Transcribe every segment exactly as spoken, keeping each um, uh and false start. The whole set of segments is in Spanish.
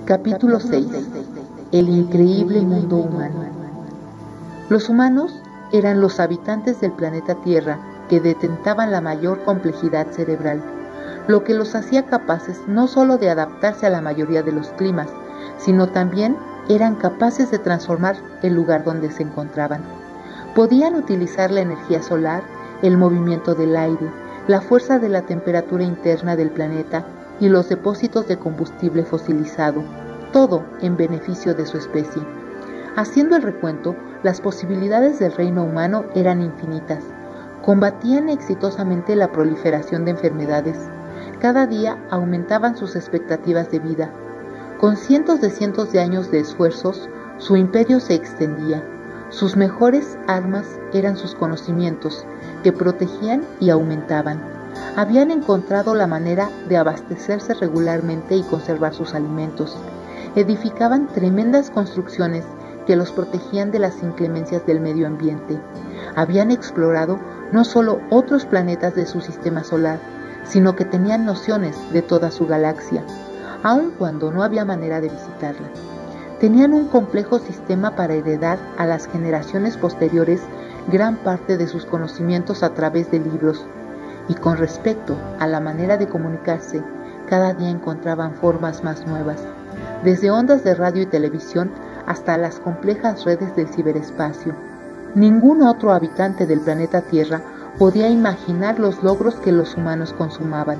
Capítulo seis. El increíble mundo humano. Los humanos eran los habitantes del planeta Tierra que detentaban la mayor complejidad cerebral, lo que los hacía capaces no solo de adaptarse a la mayoría de los climas, sino también eran capaces de transformar el lugar donde se encontraban. Podían utilizar la energía solar, el movimiento del aire, la fuerza de la temperatura interna del planeta y los depósitos de combustible fosilizado, todo en beneficio de su especie. Haciendo el recuento, las posibilidades del reino humano eran infinitas. Combatían exitosamente la proliferación de enfermedades. Cada día aumentaban sus expectativas de vida. Con cientos de cientos de años de esfuerzos, su imperio se extendía. Sus mejores armas eran sus conocimientos, que protegían y aumentaban. Habían encontrado la manera de abastecerse regularmente y conservar sus alimentos. Edificaban tremendas construcciones que los protegían de las inclemencias del medio ambiente. Habían explorado no solo otros planetas de su sistema solar, sino que tenían nociones de toda su galaxia, aun cuando no había manera de visitarla. Tenían un complejo sistema para heredar a las generaciones posteriores gran parte de sus conocimientos a través de libros, y con respecto a la manera de comunicarse, cada día encontraban formas más nuevas, desde ondas de radio y televisión hasta las complejas redes del ciberespacio. Ningún otro habitante del planeta Tierra podía imaginar los logros que los humanos consumaban.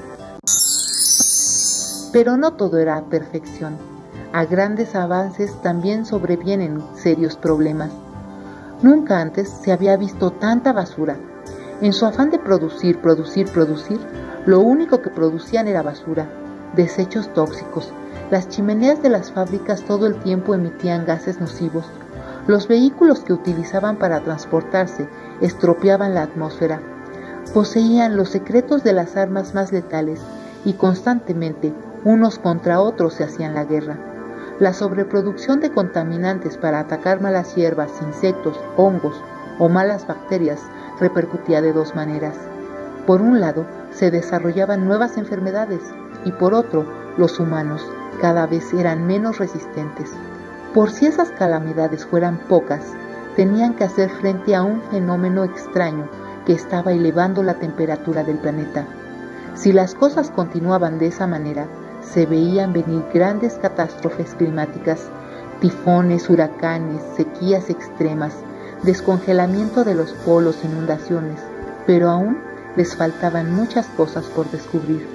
Pero no todo era perfección. A grandes avances también sobrevienen serios problemas. Nunca antes se había visto tanta basura. En su afán de producir, producir, producir, lo único que producían era basura, desechos tóxicos. Las chimeneas de las fábricas todo el tiempo emitían gases nocivos. Los vehículos que utilizaban para transportarse estropeaban la atmósfera. Poseían los secretos de las armas más letales y constantemente unos contra otros se hacían la guerra. La sobreproducción de contaminantes para atacar malas hierbas, insectos, hongos o malas bacterias repercutía de dos maneras. Por un lado, se desarrollaban nuevas enfermedades y por otro, los humanos cada vez eran menos resistentes. Por si esas calamidades fueran pocas, tenían que hacer frente a un fenómeno extraño que estaba elevando la temperatura del planeta. Si las cosas continuaban de esa manera, se veían venir grandes catástrofes climáticas, tifones, huracanes, sequías extremas, descongelamiento de los polos, inundaciones, pero aún les faltaban muchas cosas por descubrir.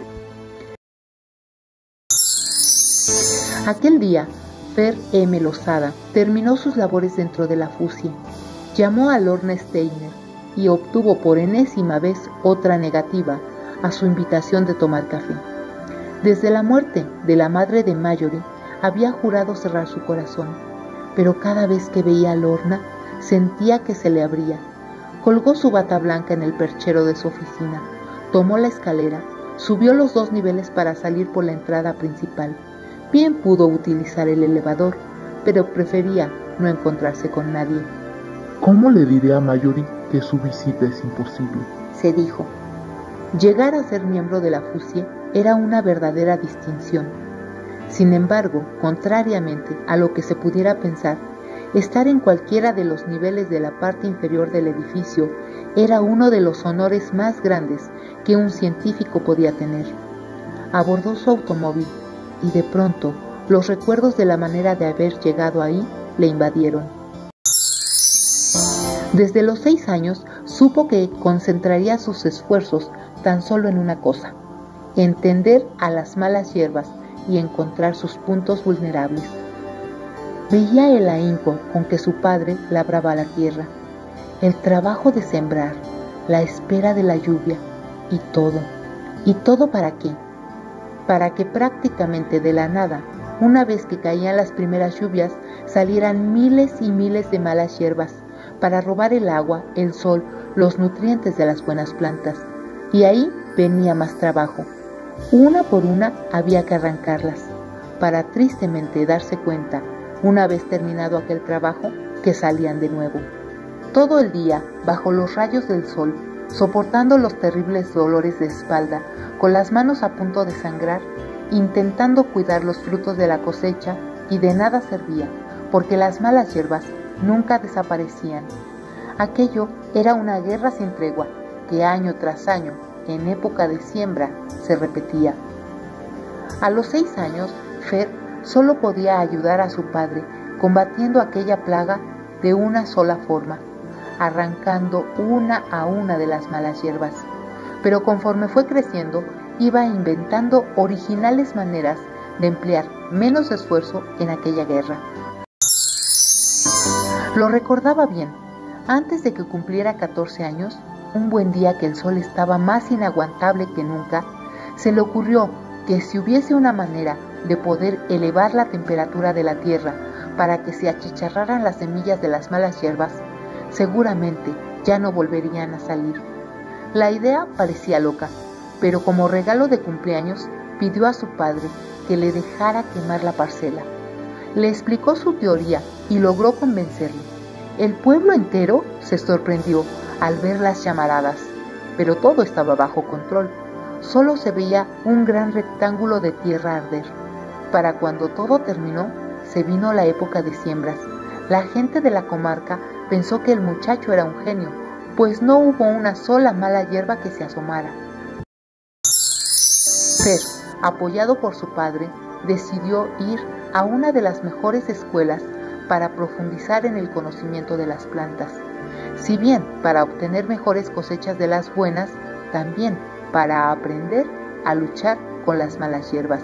Aquel día, Fer M. Lozada terminó sus labores dentro de la Fusie, llamó a Lorna Steiner y obtuvo por enésima vez otra negativa a su invitación de tomar café. Desde la muerte de la madre de Mallory había jurado cerrar su corazón, pero cada vez que veía a Lorna sentía que se le abría. Colgó su bata blanca en el perchero de su oficina, tomó la escalera, subió los dos niveles para salir por la entrada principal. Bien pudo utilizar el elevador, pero prefería no encontrarse con nadie. ¿Cómo le diré a Mallory que su visita es imposible?, se dijo. Llegar a ser miembro de la Fusie era una verdadera distinción. Sin embargo, contrariamente a lo que se pudiera pensar, estar en cualquiera de los niveles de la parte inferior del edificio era uno de los honores más grandes que un científico podía tener. Abordó su automóvil y de pronto los recuerdos de la manera de haber llegado ahí le invadieron. Desde los seis años supo que concentraría sus esfuerzos tan solo en una cosa: entender a las malas hierbas y encontrar sus puntos vulnerables. Veía el ahínco con que su padre labraba la tierra, el trabajo de sembrar, la espera de la lluvia y todo. ¿Y todo para qué? Para que prácticamente de la nada, una vez que caían las primeras lluvias, salieran miles y miles de malas hierbas para robar el agua, el sol, los nutrientes de las buenas plantas. Y ahí venía más trabajo. Una por una había que arrancarlas, para tristemente darse cuenta, una vez terminado aquel trabajo, que salían de nuevo. Todo el día, bajo los rayos del sol, soportando los terribles dolores de espalda, con las manos a punto de sangrar, intentando cuidar los frutos de la cosecha, y de nada servía, porque las malas hierbas nunca desaparecían. Aquello era una guerra sin tregua, que año tras año, en época de siembra, se repetía. A los seis años, Fer solo podía ayudar a su padre combatiendo aquella plaga de una sola forma, arrancando una a una de las malas hierbas. Pero conforme fue creciendo, iba inventando originales maneras de emplear menos esfuerzo en aquella guerra. Lo recordaba bien. Antes de que cumpliera catorce años, un buen día que el sol estaba más inaguantable que nunca, se le ocurrió que si hubiese una manera de poder elevar la temperatura de la tierra para que se achicharraran las semillas de las malas hierbas, seguramente ya no volverían a salir. La idea parecía loca, pero como regalo de cumpleaños pidió a su padre que le dejara quemar la parcela. Le explicó su teoría y logró convencerle. El pueblo entero se sorprendió al ver las llamaradas, pero todo estaba bajo control. Solo se veía un gran rectángulo de tierra arder. Para cuando todo terminó, se vino la época de siembras. La gente de la comarca pensó que el muchacho era un genio, pues no hubo una sola mala hierba que se asomara. Fer, apoyado por su padre, decidió ir a una de las mejores escuelas para profundizar en el conocimiento de las plantas, si bien para obtener mejores cosechas de las buenas, también para aprender a luchar con las malas hierbas.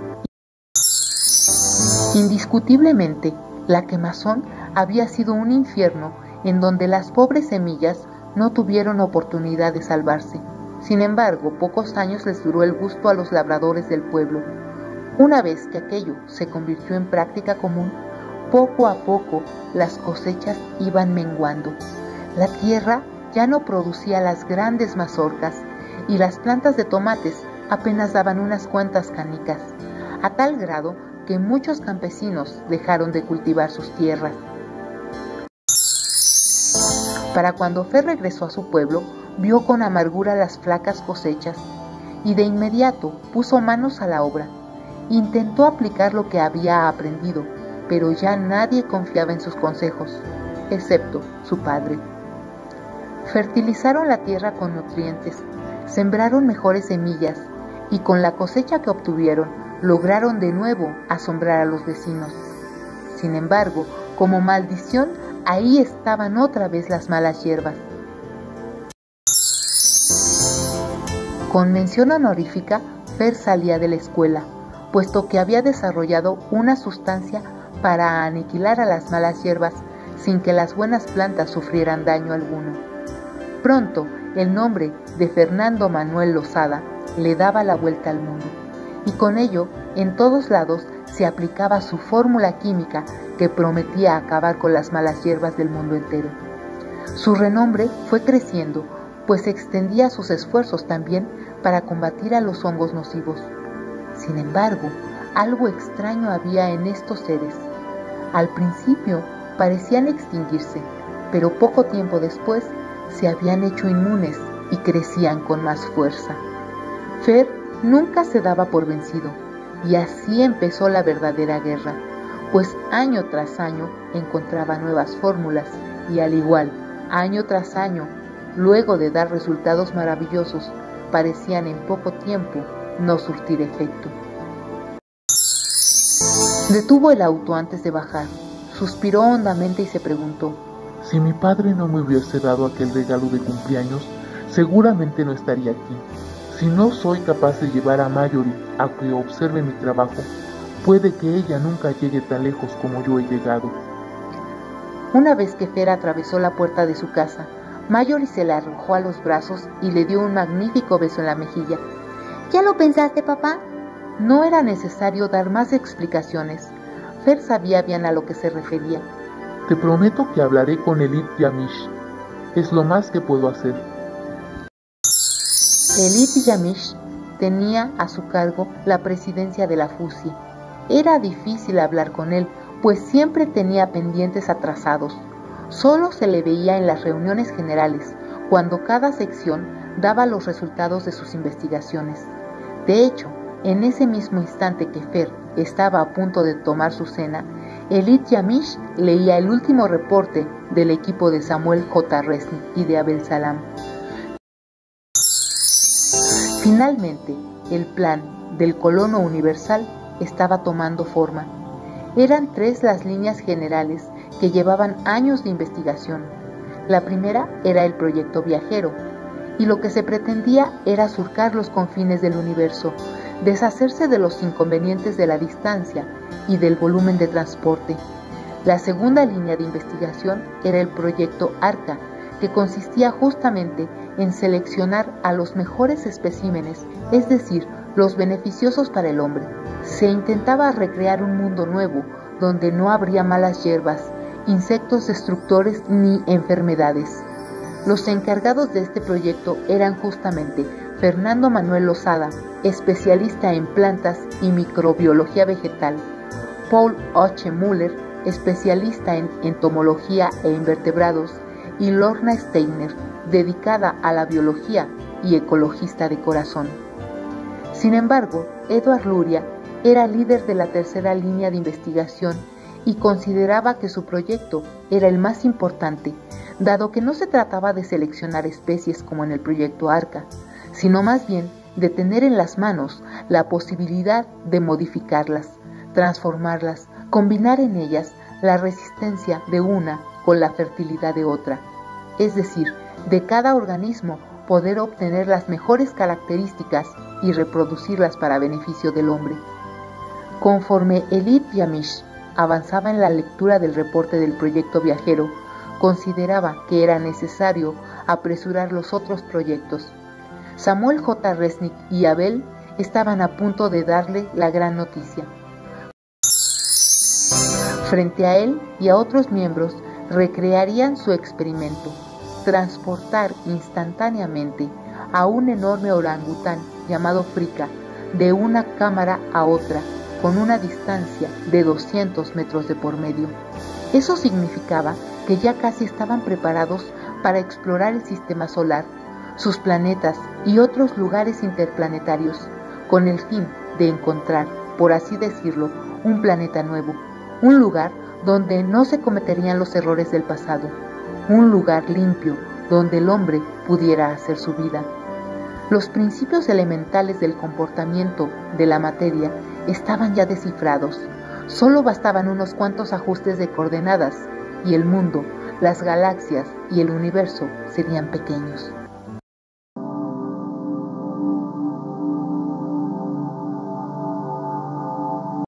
Indiscutiblemente, la quemazón había sido un infierno en donde las pobres semillas no tuvieron oportunidad de salvarse. Sin embargo, pocos años les duró el gusto a los labradores del pueblo. Una vez que aquello se convirtió en práctica común, poco a poco las cosechas iban menguando. La tierra ya no producía las grandes mazorcas y las plantas de tomates apenas daban unas cuantas canicas, a tal grado que muchos campesinos dejaron de cultivar sus tierras. Para cuando Fer regresó a su pueblo, vio con amargura las flacas cosechas y de inmediato puso manos a la obra. Intentó aplicar lo que había aprendido, pero ya nadie confiaba en sus consejos, excepto su padre. Fertilizaron la tierra con nutrientes, sembraron mejores semillas y con la cosecha que obtuvieron lograron de nuevo asombrar a los vecinos. Sin embargo, como maldición, ahí estaban otra vez las malas hierbas. Con mención honorífica, Fer salía de la escuela, puesto que había desarrollado una sustancia para aniquilar a las malas hierbas sin que las buenas plantas sufrieran daño alguno. Pronto, el nombre de Fernando Manuel Losada le daba la vuelta al mundo, y con ello, en todos lados, se aplicaba su fórmula química que prometía acabar con las malas hierbas del mundo entero. Su renombre fue creciendo, pues extendía sus esfuerzos también para combatir a los hongos nocivos. Sin embargo, algo extraño había en estos seres. Al principio parecían extinguirse, pero poco tiempo después se habían hecho inmunes y crecían con más fuerza. Fer nunca se daba por vencido, y así empezó la verdadera guerra, pues año tras año encontraba nuevas fórmulas y al igual, año tras año, luego de dar resultados maravillosos, parecían en poco tiempo no surtir efecto. Detuvo el auto antes de bajar, suspiró hondamente y se preguntó: si mi padre no me hubiese dado aquel regalo de cumpleaños, seguramente no estaría aquí. Si no soy capaz de llevar a Marjorie a que observe mi trabajo, puede que ella nunca llegue tan lejos como yo he llegado. Una vez que Fer atravesó la puerta de su casa, Marjorie se le arrojó a los brazos y le dio un magnífico beso en la mejilla. ¿Ya lo pensaste, papá? No era necesario dar más explicaciones. Fer sabía bien a lo que se refería. Te prometo que hablaré con Elit Yamish. Es lo más que puedo hacer. Elit Yamish tenía a su cargo la presidencia de la F U S I. Era difícil hablar con él, pues siempre tenía pendientes atrasados. Solo se le veía en las reuniones generales, cuando cada sección daba los resultados de sus investigaciones. De hecho, En ese mismo instante que Fer estaba a punto de tomar su cena, Elit Yamish leía el último reporte del equipo de Samuel J. Resnick y de Abel Salam. Finalmente, el plan del colono universal estaba tomando forma. Eran tres las líneas generales que llevaban años de investigación. La primera era el proyecto viajero, y lo que se pretendía era surcar los confines del universo, deshacerse de los inconvenientes de la distancia y del volumen de transporte. La segunda línea de investigación era el proyecto ARCA, que consistía justamente en seleccionar a los mejores especímenes, es decir, los beneficiosos para el hombre. Se intentaba recrear un mundo nuevo, donde no habría malas hierbas, insectos destructores ni enfermedades. Los encargados de este proyecto eran justamente Fernando Manuel Lozada, especialista en plantas y microbiología vegetal, Paul H. Müller, especialista en entomología e invertebrados, y Lorna Steiner, dedicada a la biología y ecologista de corazón. Sin embargo, Edward Luria era líder de la tercera línea de investigación y consideraba que su proyecto era el más importante, dado que no se trataba de seleccionar especies como en el proyecto ARCA, sino más bien de tener en las manos la posibilidad de modificarlas, transformarlas, combinar en ellas la resistencia de una con la fertilidad de otra, es decir, de cada organismo poder obtener las mejores características y reproducirlas para beneficio del hombre. Conforme Elit Yamish avanzaba en la lectura del reporte del proyecto viajero, consideraba que era necesario apresurar los otros proyectos. Samuel J. Resnick y Abel estaban a punto de darle la gran noticia. Frente a él y a otros miembros recrearían su experimento, transportar instantáneamente a un enorme orangután llamado Frika de una cámara a otra con una distancia de doscientos metros de por medio. Eso significaba que ya casi estaban preparados para explorar el sistema solar, sus planetas y otros lugares interplanetarios, con el fin de encontrar, por así decirlo, un planeta nuevo, un lugar donde no se cometerían los errores del pasado, un lugar limpio donde el hombre pudiera hacer su vida. Los principios elementales del comportamiento de la materia estaban ya descifrados. Solo bastaban unos cuantos ajustes de coordenadas y el mundo, las galaxias y el universo serían pequeños.